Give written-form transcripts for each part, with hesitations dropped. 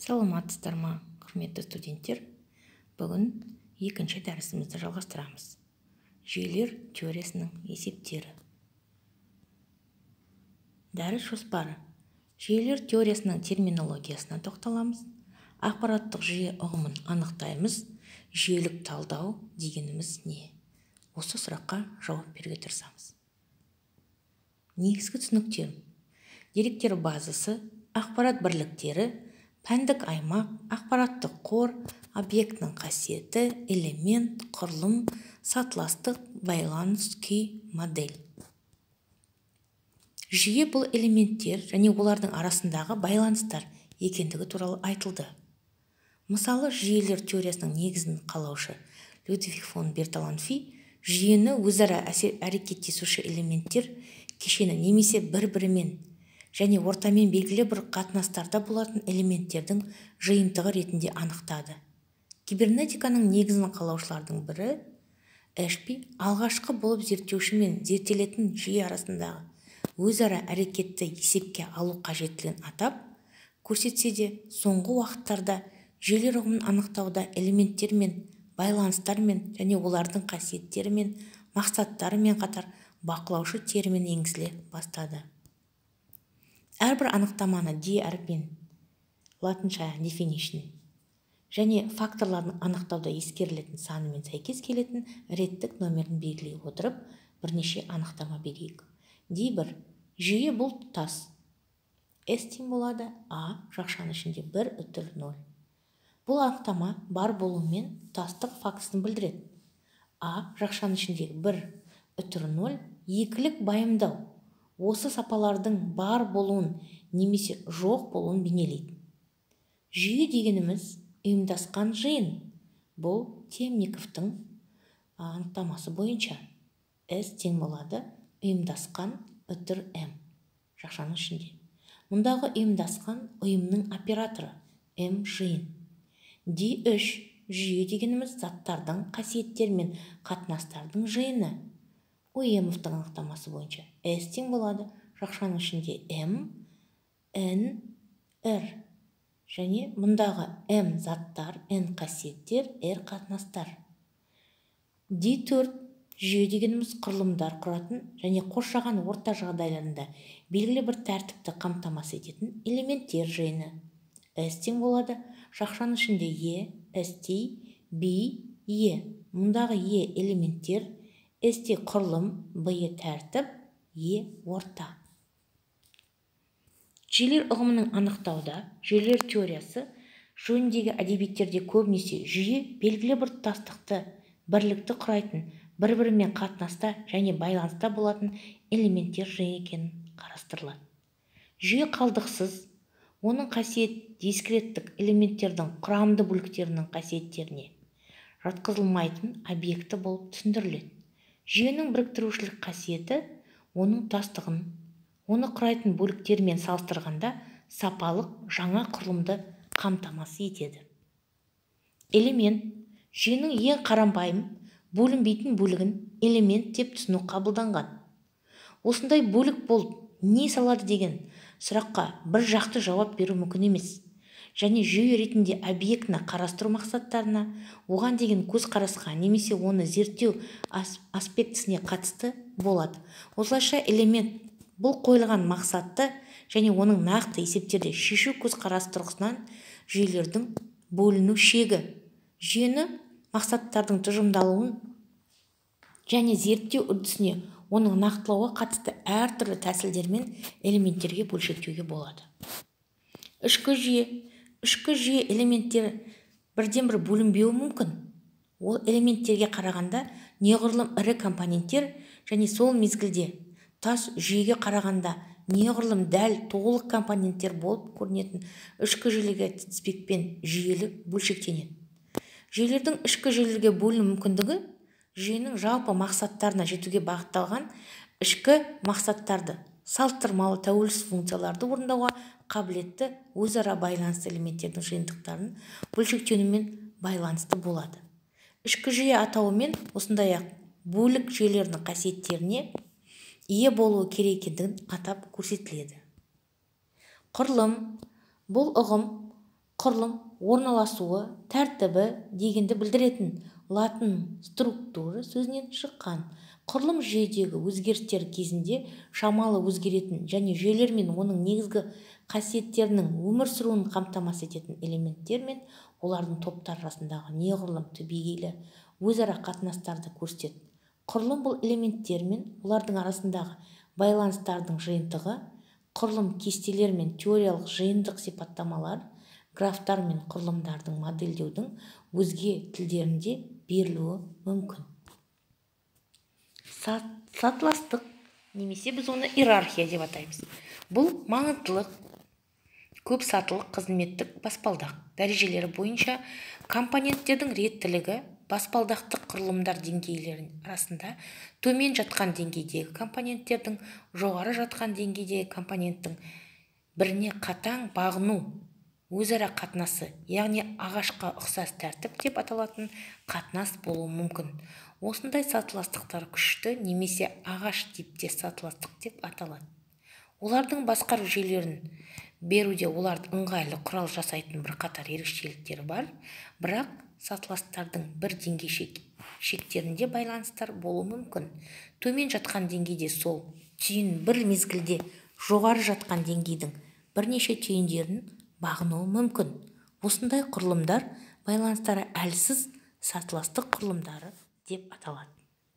Саламатсыздар ма, құрметті студенттер? Бүгін екінші дәрісімізді жалғастырамыз. Жүйелер теориясының есептері. Дәріс жоспары. Жүйелер теориясының терминологиясына тоқталамыз. Ақпараттық жүйе ұғымын анықтаймыз. Жүйелік талдау дегеніміз не? Осы сұраққа жауап беруге тырысамыз. Негізгі түсініктер. Деректер базасы, ақпарат бірліктері, пәндік аймақ, ақпараттық қор, объектінің қасиеті, элемент, құрылым, сатыластық, байланыс, күй, модель. Жүйе бұл элементтер және олардың арасындағы байланыстар екендігі туралы айтылды. Мысалы, жүйелер теориясының негізін қалаушы Людвиг фон Берталанфи жүйені өзара әрекеттесуші элементтер кешені немесе бір-бірімен және ортамен белгілі бір қатынастарда болатын элементтердің жиынтығы ретінде анықтады. Кибернетиканың негізін қалаушылардың бірі Эшпи алғашқы болып зерттеуші мен зерттелетін жүйе арасындағы өзара әрекетті есепке алу қажеттілігін атап, көрсетсе де, соңғы уақыттарда жүйелер ұғымын анықтауда элементтермен, байланыстармен және олардың қасиеттерімен, мақсаттарымен қатар бақылаушы термин енгізіле бастады. Әрбір анықтаманы D әрпімен, латынша definition, және факторлардың анықтауда ескерілетін санымен сәйкес келетін реттік номерін белгілей отырып, бірнеше анықтама берейік. D1. Жүйе бұл тұтас. S тең болады A жақшаның ішінде 1,0. Бұл анықтама бар болуымен тұтастық фактісін білдіреді. A жақшаның ішіндегі 1,0 екілік байымдау. Осы сапалардың бар болуын немесе жоқ болуын бейнелейді. Жүйе дегеніміз ұйымдасқан жиын. Бұл Темниковтың анықтамасы бойынша S тең болады ұйымдасқан үтір M жақшаның ішінде. Мұндағы ұйымдасқан ұйымның операторы M жиын. D3 жүйе дегеніміз заттардың қасиеттер мен қатынастардың жиыны. Уемовтың анықтамасы бойынша S тең болады жақшаның ішінде M, N, R. Және мұндағы M заттар, N қасиеттер, R қатынастар. D4 жүйе дегеніміз құрылымдар құратын және қоршаған орта жағдайларында белгілі бір тәртіпті қамтамасыз ететін элементтер жиыны. S тең болады жақшаның ішінде E, ST, B, E. Мұндағы E элементтер, ST құрылым, B тәртіп, E орта. Жүйелер ұғымының анықтауда жүйелер теориясы жөніндегі әдебиеттерде көбінесе жүйе белгілі бір тұтастықты, бірлікті құрайтын, бір-бірімен қатынаста және байланыста болатын элементтер жиыны екенін қарастырылады. Жүйе қалдықсыз, оның қасиет дискреттік элементтердің құрамды бөліктерінің қасиеттеріне жатқызылмайтын объекті болып түсіндіріледі. Жүйенің біріктірушілік қасиеті оның тұтастығын, оны құрайтын бөліктермен салыстырғанда сапалық жаңа құрылымды қамтамасыз етеді. Элемент жүйенің ең қарапайым бөлінбейтін бөлігін элемент деп түсіну қабылданған. Осындай бөлік болып не салады деген сұраққа бір жақты жауап беру мүмкін емес. Және жүйе ретінде объектіні қарастыру мақсаттарына, оған деген көзқарасқа немесе оны зерттеу аспектісіне қатысты болады. Осылайша элемент бұл қойылған мақсатты және оның нақты есептерде шешу көзқарас тұрғысынан жүйелердің бөліну шегі, жүйені мақсаттардың тұжырымдалуын және зерттеу үрдісіне оның нақтылауға қатысты әртүрлі тәсілдермен элементтерге бөлшектеуге болады. Ішкі жүйе элементтері бірден бір бөлінбеуі мүмкін. Ол элементтерге қарағанда неғұрлым ірі компоненттер және сол мезгілде тас жүйеге қарағанда неғұрлым дәл толық компоненттер болып көрінетін ішкі жүйелерге тізбекпен жүйелі бөлшектенеді. Жүйелердің ішкі жүйелерге бөліну мүмкіндігі жүйенің жалпы мақсаттарына жетуге бағытталған ішкі мақсаттарды, салыстырмалы тәуелсіз функцияларды орындауға қабілетті өзара байланысты элементтердің жиынтықтарын бөлшектенумен байланысты болады. Ішкі жүйе атауымен осындай-ақ бөлік жүйелердің қасиеттеріне ие болуы керек екендігін атап көрсетіледі. Құрылым бұл ұғым құрылым орналасуы, тәртібі дегенді білдіретін латын структура сөзінен шыққан. Құрылым жүйедегі өзгерістер кезінде шамалы өзгеретін және жүйелер мен оның негізгі қасиеттерінің өмір сүруін қамтамасыз ететін элементтер мен олардың топтар арасындағы неғұрлым түбегейлі өзара қатынастарды көрсетеді. Құрылым бұл элементтер мен олардың арасындағы байланыстардың жиынтығы, құрылым кестелер мен теориялық жиынтық сипаттамалар, графтар мен құрылымдардың модельдеудің өзге тілдерінде берілуі мүмкін. Сатыластық, немесе біз оны иерархия деп атаймыз. Бұл маңыздылық, көп сатылық қызметтік баспалдақ дәрежелері бойынша компоненттердің реттілігі баспалдақтық құрылымдар деңгейлерінің арасында төмен жатқан деңгейдегі компоненттердің жоғары жатқан деңгейдегі компоненттің біріне қатаң бағыну өзара қатынасы, яғни ағашқа ұқсас тәртіп деп аталатын қатынас болуы мүмкін. Осындай сатыластықтар күшті немесе ағаш типтес сатыластық деп аталады. Олардың басқару жүйелерін беруде оларды ыңғайлы құрал жасайтын бірқатар ерекшеліктері бар, бірақ сатыластардың бір деңгей шектерінде байланыстар болуы мүмкін. Төмен жатқан деңгейде сол түйін бір мезгілде жоғары жатқан деңгейдің бірнеше түйіндерін бағынуы мүмкін. Осындай құрылымдар байланыстары әлсіз сатыластық құрылымдары деп аталады.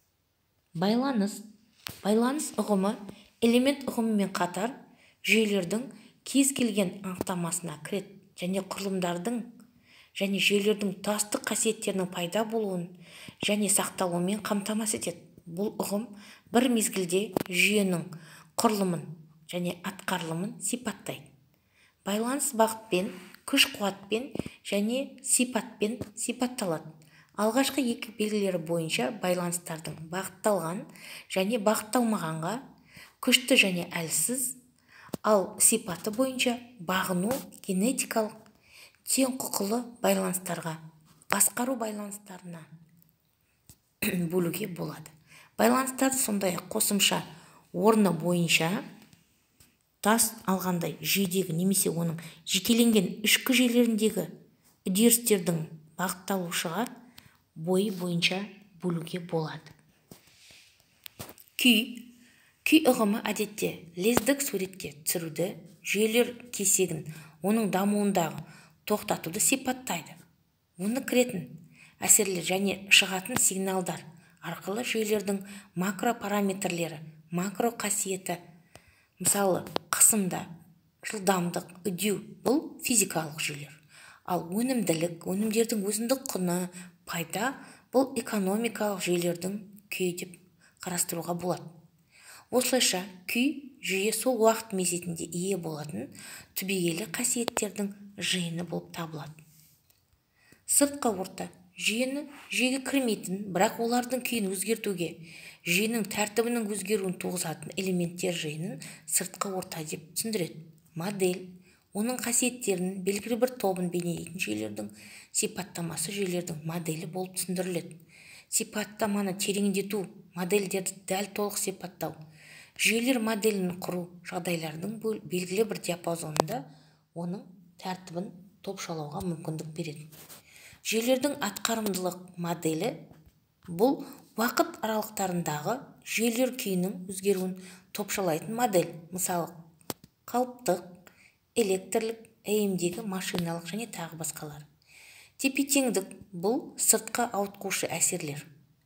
Байланыс ұғымы элемент ұғымымен қатар жүйелердің кез келген анықтамасына кіреді және құрылымдардың және жүйелердің тұтастық қасиеттерінің пайда болуын және сақталуымен қамтамасыз етеді. Бұл ұғым бір мезгілде жүйенің құрылымын және атқарылымын сипаттайды. Байланыс бағытпен, күш-қуатпен және сипатпен сипатталады. Алғашқы екі белгілері бойынша байланыстардың бағытталған және бағытталмағанға, күшті және әлсіз, ал сипаты бойынша бағыну генетикалық тең құқылы байланыстарға, басқару байланыстарына бөлуге болады. Байланыстарды сондай-ақ қосымша орны бойынша тас алғандай жүйедегі немесе оның жекеленген ішкі жүйелеріндегі үдерістердің бағытталушыға бойы бойынша бөлуге болады. Күй ұғымы әдетте лездік суретке түсіруді, жүйелер кесегін оның дамуындағы тоқтатуды сипаттайды. Оны кіретін әсерлер және шығатын сигналдар арқылы жүйелердің макро параметрлері, макро қасиеті, мысалы қысымда, жылдамдық, үдеу бұл физикалық жүйелер. Ал өнімділік, өнімдердің өзіндік құны, пайда бұл экономикалық жүйелердің күйі деп қарастыруға болады. Осылайша күй жүйе сол уақыт мезетінде ие болатын түбегейлі қасиеттердің жиыны болып табылады. Сыртқы орта жүйеге кірмейтін, бірақ олардың күйін өзгертуге, жүйенің тәртібінің өзгеруін туғызатын элементтер жиынын сыртқы орта деп түсіндіреді. Модель оның қасиеттерінің белгілі бір тобын бейнелейтін жүйелердің сипаттамасы жүйелердің моделі болып түсіндіріледі. Сипаттаманы тереңдету, модельдерді дәл толық сипаттау, жүйелер моделін құру жағдайлардың белгілі бір диапазонында оның тәртібін топшалауға мүмкіндік береді. Жүйелердің атқарымдылық моделі бұл уақыт аралықтарындағы жүйелер күйінің өзгеруін топшалайтын модель, мысалы қалыптық, электрлік, әйемдегі машиналық және тағы басқалар. Тепе-теңдік бұл сыртқы ауытқушы әсерлер.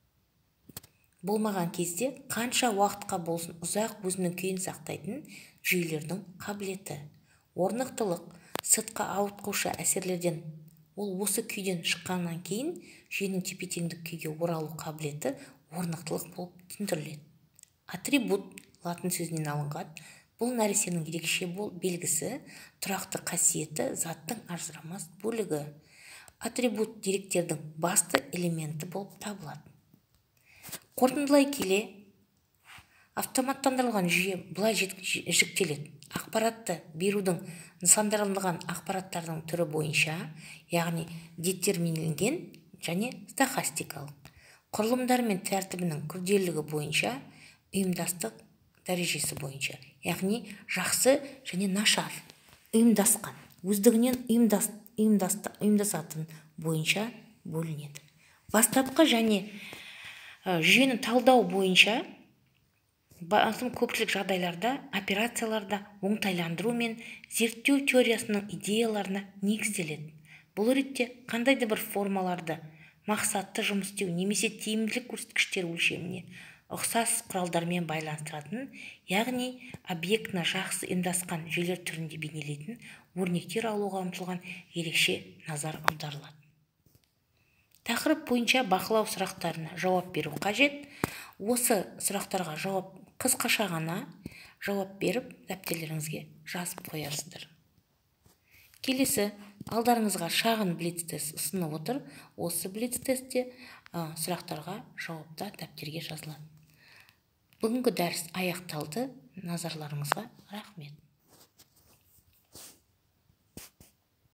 Болмаған кезде қанша уақытқа болсын ұзақ өзінің күйін сақтайтын жүйелердің қабілеті. Орнықтылық сыртқы ауытқушы әсерлерден, ол осы күйден шыққаннан кейін жүйенің тепе-теңдік күйге оралу қабілеті орнықтылық болып түсіндіріледі. Атрибут латын сөзінен алынған, бұл нәрсенің ерекше белгісі, тұрақты қасиеті, заттың ажырамас бөлігі. Атрибут деректердің басты элементі болып табылады. Қорытындылай келе, автоматтандырылған жүйе былай жіктеледі. Ақпаратты берудің нысандарылған ақпараттардың түрі бойынша, яғни детерминленген және стохастикалық. Құрылымдар мен тәртібінің күрделілігі бойынша, ұйымдастық дәрежесі бойынша, яғни жақсы және нашар, ұйымдасқан, өздігінен ұйымдасатын бойынша бөлінеді. Бастапқы және жүйені талдау бойынша басым көпшілік жағдайларда операцияларда оңтайландыру мен зерттеу теориясының идеяларына негізделеді. Бұл ретте қандай да бір формаларды мақсатты жұмыс істеу немесе тиімділік көрсеткіштер өлшеміне ұқсас құралдармен байланыстыратын, яғни объектіні жақсы ұйымдасқан жүйелер түрінде бейнелейтін өрнектер алуға ұмтылған ерекше назар аударылады. Тақырып бойынша бақылау сұрақтарына жауап беру қажет. Осы сұрақтарға қысқаша ғана жауап беріп, дәптерлеріңізге жазып қоясыздар. Келесі, алдарыңызға шағын блиц-тест ұсынып отыр. Осы блиц-тестте сұрақтарға жауаптар дәптерге жазылады. Бүгінгі дәріс аяқталды. Назарларыңызға рахмет.